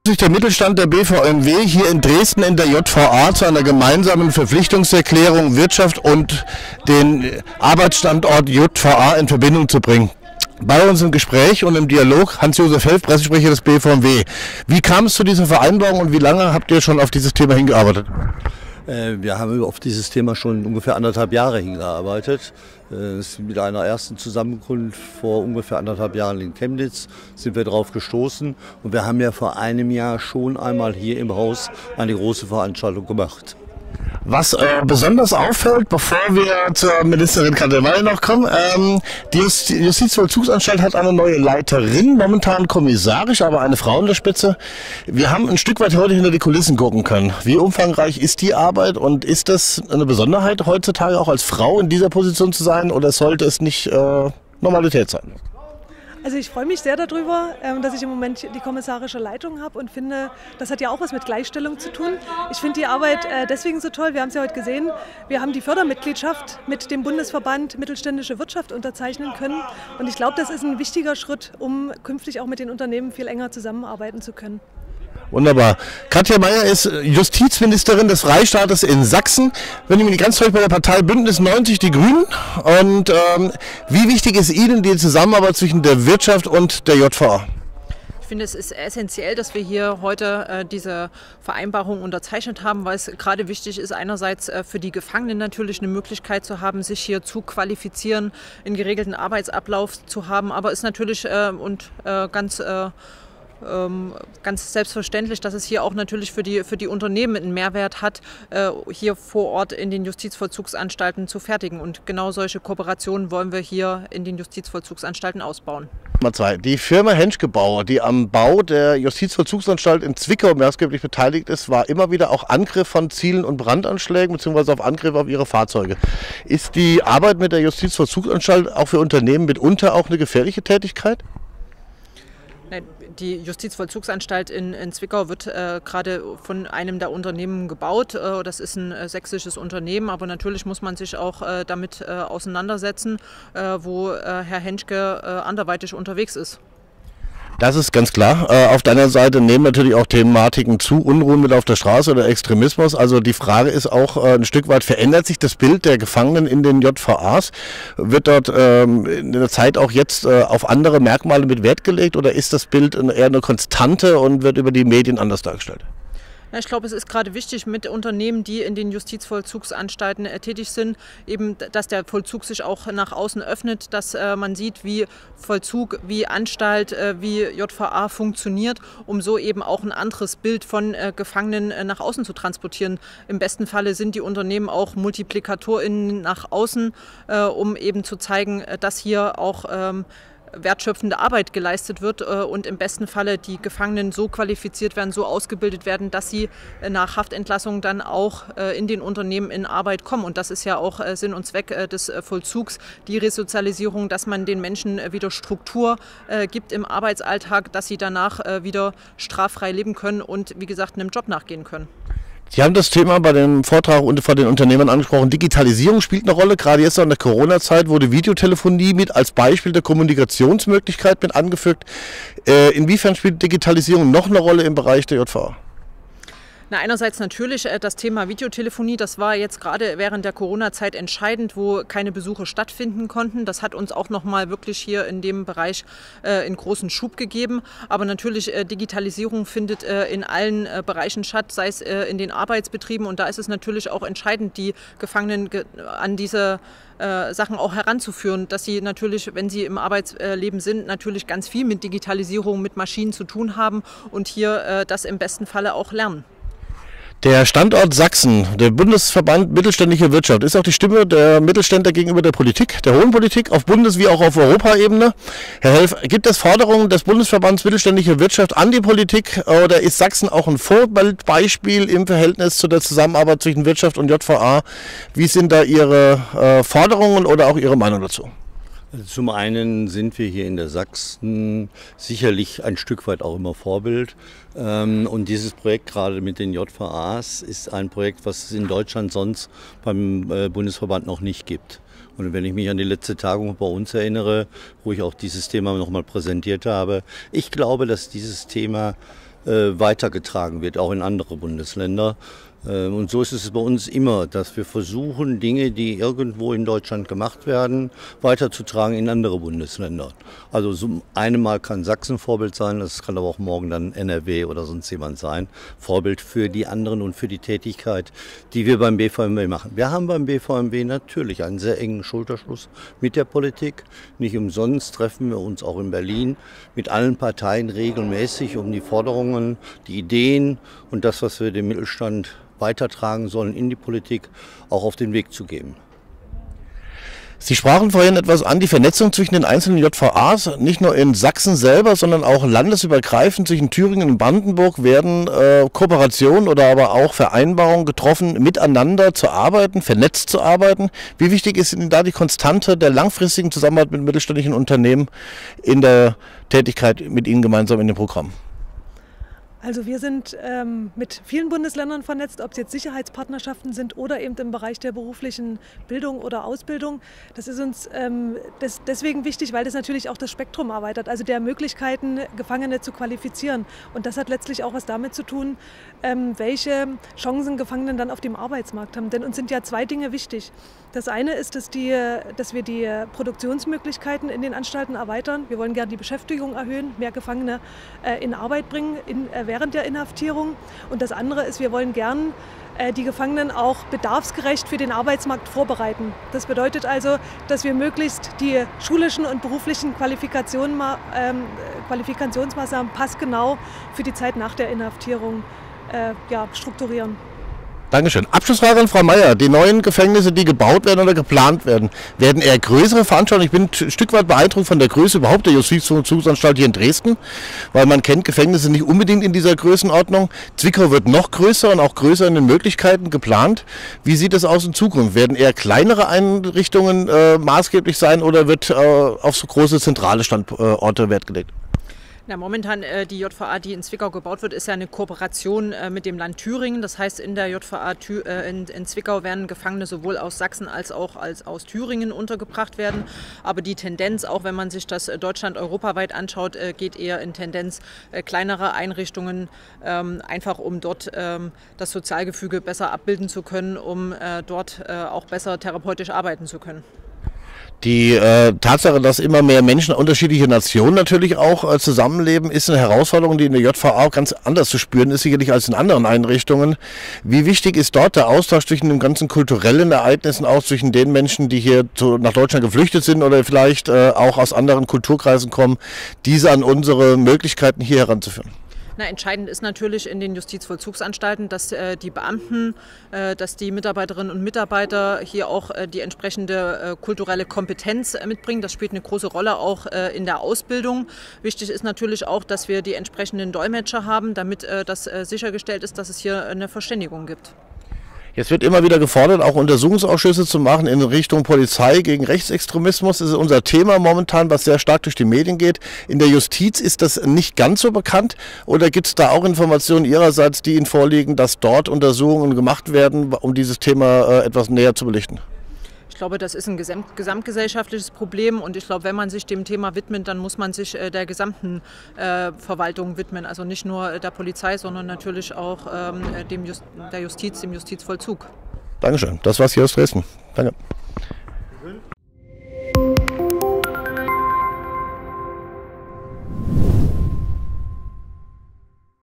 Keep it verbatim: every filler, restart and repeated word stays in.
Sich der Mittelstand der B V M W hier in Dresden in der J V A zu einer gemeinsamen Verpflichtungserklärung Wirtschaft und den Arbeitsstandort J V A in Verbindung zu bringen. Bei uns im Gespräch und im Dialog Hans-Josef Helf, Pressesprecher des B V M W. Wie kam es zu dieser Vereinbarung und wie lange habt ihr schon auf dieses Thema hingearbeitet? Wir haben auf dieses Thema schon ungefähr anderthalb Jahre hingearbeitet. Mit einer ersten Zusammenkunft vor ungefähr anderthalb Jahren in Chemnitz sind wir darauf gestoßen. Und wir haben ja vor einem Jahr schon einmal hier im Haus eine große Veranstaltung gemacht. Was äh, besonders auffällt, bevor wir zur Ministerin Katerwall noch kommen, ähm, die Justizvollzugsanstalt hat eine neue Leiterin, momentan kommissarisch, aber eine Frau in der Spitze. Wir haben ein Stück weit heute hinter die Kulissen gucken können. Wie umfangreich ist die Arbeit und ist das eine Besonderheit heutzutage auch als Frau in dieser Position zu sein oder sollte es nicht äh, Normalität sein? Also ich freue mich sehr darüber, dass ich im Moment die kommissarische Leitung habe und finde, das hat ja auch was mit Gleichstellung zu tun. Ich finde die Arbeit deswegen so toll, wir haben es ja heute gesehen, wir haben die Fördermitgliedschaft mit dem Bundesverband Mittelständische Wirtschaft unterzeichnen können und ich glaube, das ist ein wichtiger Schritt, um künftig auch mit den Unternehmen viel enger zusammenarbeiten zu können. Wunderbar. Katja Mayer ist Justizministerin des Freistaates in Sachsen. Wenn ich mich ganz täusche, bei der Partei Bündnis neunzig Die Grünen. Und ähm, wie wichtig ist Ihnen die Zusammenarbeit zwischen der Wirtschaft und der J V A? Ich finde, es ist essentiell, dass wir hier heute äh, diese Vereinbarung unterzeichnet haben, weil es gerade wichtig ist, einerseits äh, für die Gefangenen natürlich eine Möglichkeit zu haben, sich hier zu qualifizieren, einen geregelten Arbeitsablauf zu haben, aber ist natürlich äh, und äh, ganz äh, ganz selbstverständlich, dass es hier auch natürlich für die, für die Unternehmen einen Mehrwert hat, hier vor Ort in den Justizvollzugsanstalten zu fertigen. Und genau solche Kooperationen wollen wir hier in den Justizvollzugsanstalten ausbauen. Nummer zwei. Die Firma Henschke Bauer, die am Bau der Justizvollzugsanstalt in Zwickau maßgeblich beteiligt ist, war immer wieder auch Angriff von Zielen und Brandanschlägen bzw. auf Angriffe auf ihre Fahrzeuge. Ist die Arbeit mit der Justizvollzugsanstalt auch für Unternehmen mitunter auch eine gefährliche Tätigkeit? Die Justizvollzugsanstalt in, in Zwickau wird äh, gerade von einem der Unternehmen gebaut. Äh, das ist ein äh, sächsisches Unternehmen, aber natürlich muss man sich auch äh, damit äh, auseinandersetzen, äh, wo äh, Herr Henschke äh, anderweitig unterwegs ist. Das ist ganz klar. Äh, auf der anderen Seite nehmen natürlich auch Thematiken zu, Unruhen mit auf der Straße oder Extremismus. Also die Frage ist auch äh, ein Stück weit, verändert sich das Bild der Gefangenen in den J V As? Wird dort ähm, in der Zeit auch jetzt äh, auf andere Merkmale mit Wert gelegt oder ist das Bild eher eine Konstante und wird über die Medien anders dargestellt? Ich glaube, es ist gerade wichtig mit Unternehmen, die in den Justizvollzugsanstalten äh, tätig sind, eben, dass der Vollzug sich auch nach außen öffnet, dass äh, man sieht, wie Vollzug, wie Anstalt, äh, wie J V A funktioniert, um so eben auch ein anderes Bild von äh, Gefangenen äh, nach außen zu transportieren. Im besten Falle sind die Unternehmen auch MultiplikatorInnen nach außen, äh, um eben zu zeigen, äh, dass hier auch ähm, wertschöpfende Arbeit geleistet wird und im besten Falle die Gefangenen so qualifiziert werden, so ausgebildet werden, dass sie nach Haftentlassung dann auch in den Unternehmen in Arbeit kommen. Und das ist ja auch Sinn und Zweck des Vollzugs, die Resozialisierung, dass man den Menschen wieder Struktur gibt im Arbeitsalltag, dass sie danach wieder straffrei leben können und, wie gesagt, einem Job nachgehen können. Sie haben das Thema bei dem Vortrag und vor den Unternehmern angesprochen. Digitalisierung spielt eine Rolle. Gerade jetzt in der Corona-Zeit wurde Videotelefonie mit als Beispiel der Kommunikationsmöglichkeit mit angefügt. Äh, inwiefern spielt Digitalisierung noch eine Rolle im Bereich der J V A? Na, einerseits natürlich äh, das Thema Videotelefonie, das war jetzt gerade während der Corona-Zeit entscheidend, wo keine Besuche stattfinden konnten. Das hat uns auch nochmal wirklich hier in dem Bereich äh, einen großen Schub gegeben. Aber natürlich, äh, Digitalisierung findet äh, in allen äh, Bereichen statt, sei es äh, in den Arbeitsbetrieben. Und da ist es natürlich auch entscheidend, die Gefangenen ge an diese äh, Sachen auch heranzuführen, dass sie natürlich, wenn sie im Arbeitsleben sind, natürlich ganz viel mit Digitalisierung, mit Maschinen zu tun haben und hier äh, das im besten Falle auch lernen. Der Standort Sachsen, der Bundesverband Mittelständische Wirtschaft, ist auch die Stimme der Mittelständler gegenüber der Politik, der hohen Politik, auf Bundes- wie auch auf Europaebene. Herr Helf, gibt es Forderungen des Bundesverbands Mittelständische Wirtschaft an die Politik oder ist Sachsen auch ein Vorbildbeispiel im Verhältnis zu der Zusammenarbeit zwischen Wirtschaft und J V A? Wie sind da Ihre äh, Forderungen oder auch Ihre Meinung dazu? Zum einen sind wir hier in der Sachsen sicherlich ein Stück weit auch immer Vorbild. Und dieses Projekt gerade mit den J V As ist ein Projekt, was es in Deutschland sonst beim Bundesverband noch nicht gibt. Und wenn ich mich an die letzte Tagung bei uns erinnere, wo ich auch dieses Thema nochmal präsentiert habe, ich glaube, dass dieses Thema äh, weitergetragen wird, auch in andere Bundesländer. Und so ist es bei uns immer, dass wir versuchen, Dinge, die irgendwo in Deutschland gemacht werden, weiterzutragen in andere Bundesländer. Also so einmal kann Sachsen Vorbild sein, das kann aber auch morgen dann N R W oder sonst jemand sein. Vorbild für die anderen und für die Tätigkeit, die wir beim B V M W machen. Wir haben beim B V M W natürlich einen sehr engen Schulterschluss mit der Politik. Nicht umsonst treffen wir uns auch in Berlin mit allen Parteien regelmäßig, um die Forderungen, die Ideen und das, was wir dem Mittelstand weitertragen sollen, in die Politik auch auf den Weg zu geben. Sie sprachen vorhin etwas an, die Vernetzung zwischen den einzelnen J V As, nicht nur in Sachsen selber, sondern auch landesübergreifend zwischen Thüringen und Brandenburg werden äh, Kooperationen oder aber auch Vereinbarungen getroffen, miteinander zu arbeiten, vernetzt zu arbeiten. Wie wichtig ist Ihnen da die Konstante der langfristigen Zusammenarbeit mit mittelständischen Unternehmen in der Tätigkeit mit Ihnen gemeinsam in dem Programm? Also wir sind ähm, mit vielen Bundesländern vernetzt, ob es jetzt Sicherheitspartnerschaften sind oder eben im Bereich der beruflichen Bildung oder Ausbildung. Das ist uns ähm, das deswegen wichtig, weil das natürlich auch das Spektrum erweitert, also der Möglichkeiten, Gefangene zu qualifizieren. Und das hat letztlich auch was damit zu tun, ähm, welche Chancen Gefangene dann auf dem Arbeitsmarkt haben. Denn uns sind ja zwei Dinge wichtig. Das eine ist, dass, die, dass wir die Produktionsmöglichkeiten in den Anstalten erweitern. Wir wollen gerne die Beschäftigung erhöhen, mehr Gefangene äh, in Arbeit bringen, in, äh, während der Inhaftierung. Und das andere ist, wir wollen gern äh, die Gefangenen auch bedarfsgerecht für den Arbeitsmarkt vorbereiten. Das bedeutet also, dass wir möglichst die schulischen und beruflichen Qualifikationen, ähm, Qualifikationsmaßnahmen passgenau für die Zeit nach der Inhaftierung äh, ja, strukturieren. Dankeschön. Abschlussfrage an Frau Meier. Die neuen Gefängnisse, die gebaut werden oder geplant werden, werden eher größere Veranstaltungen? Ich bin ein Stück weit beeindruckt von der Größe überhaupt der Justizvollzugsanstalt hier in Dresden, weil man kennt Gefängnisse nicht unbedingt in dieser Größenordnung. Zwickau wird noch größer und auch größer in den Möglichkeiten geplant. Wie sieht es aus in Zukunft? Werden eher kleinere Einrichtungen äh, maßgeblich sein oder wird äh, auf so große zentrale Standorte Wert gelegt? Na, momentan äh, die J V A, die in Zwickau gebaut wird, ist ja eine Kooperation äh, mit dem Land Thüringen. Das heißt, in der J V A Thü äh, in, in Zwickau werden Gefangene sowohl aus Sachsen als auch als aus Thüringen untergebracht werden. Aber die Tendenz, auch wenn man sich das äh, Deutschland europaweit anschaut, äh, geht eher in Tendenz äh, kleinere Einrichtungen, ähm, einfach um dort ähm, das Sozialgefüge besser abbilden zu können, um äh, dort äh, auch besser therapeutisch arbeiten zu können. Die äh, Tatsache, dass immer mehr Menschen unterschiedliche Nationen natürlich auch äh, zusammenleben, ist eine Herausforderung, die in der J V A auch ganz anders zu spüren ist, sicherlich als in anderen Einrichtungen. Wie wichtig ist dort der Austausch zwischen den ganzen kulturellen Ereignissen, auch zwischen den Menschen, die hier zu, nach Deutschland geflüchtet sind oder vielleicht äh, auch aus anderen Kulturkreisen kommen, diese an unsere Möglichkeiten hier heranzuführen? Na, entscheidend ist natürlich in den Justizvollzugsanstalten, dass äh, die Beamten, äh, dass die Mitarbeiterinnen und Mitarbeiter hier auch äh, die entsprechende äh, kulturelle Kompetenz äh, mitbringen. Das spielt eine große Rolle auch äh, in der Ausbildung. Wichtig ist natürlich auch, dass wir die entsprechenden Dolmetscher haben, damit äh, das äh, sichergestellt ist, dass es hier eine Verständigung gibt. Jetzt wird immer wieder gefordert, auch Untersuchungsausschüsse zu machen in Richtung Polizei gegen Rechtsextremismus. Das ist unser Thema momentan, was sehr stark durch die Medien geht. In der Justiz ist das nicht ganz so bekannt. Oder gibt es da auch Informationen Ihrerseits, die Ihnen vorliegen, dass dort Untersuchungen gemacht werden, um dieses Thema äh, etwas näher zu belichten? Ich glaube, das ist ein gesamt, gesamtgesellschaftliches Problem und ich glaube, wenn man sich dem Thema widmet, dann muss man sich äh, der gesamten äh, Verwaltung widmen. Also nicht nur der Polizei, sondern natürlich auch ähm, dem Just, der Justiz, dem Justizvollzug. Dankeschön. Das war's hier aus Dresden. Danke.